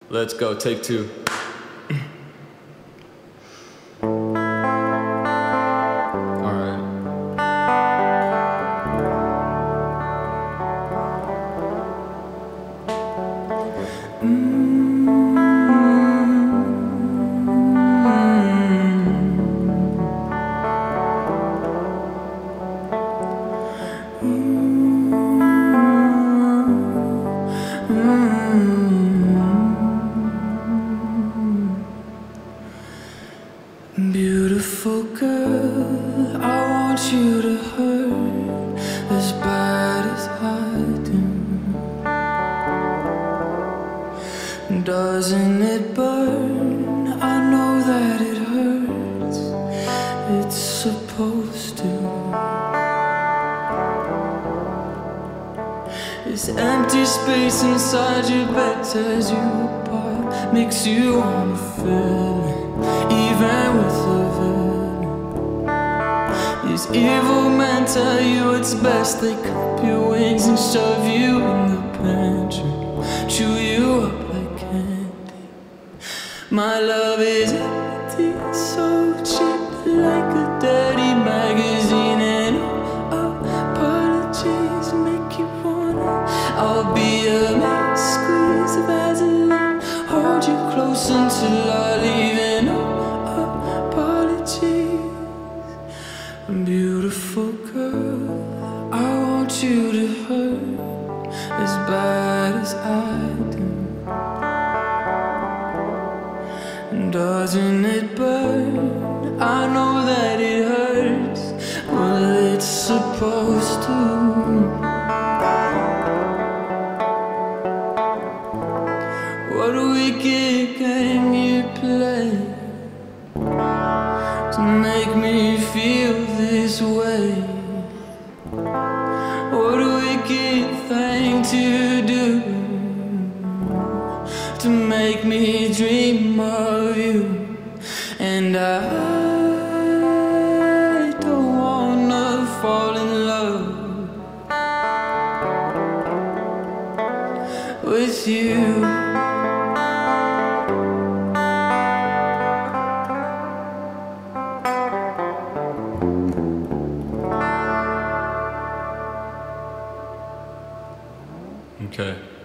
Let's go, take two. Beautiful girl, I want you to hurt as bad as I do. Doesn't it burn? I know that it hurts. It's supposed to. This empty space inside your bed tears you apart, makes you wanna feel it. Even with a villain, these evil men tell you it's best. They clip your wings and shove you in the pantry, chew you up like candy. My love is empty, so cheap, like a dirty magazine. And apologies make you wanna. I'll be a man, squeeze of Vaseline, hold you close until I leave. Beautiful girl, I want you to hurt as bad as I do. Doesn't it burn? I know that it hurts. Well, it's supposed to. What wicked game you play to make me feel this way? What a wicked thing to do, to make me dream of you. And I don't wanna fall in love with you. Okay.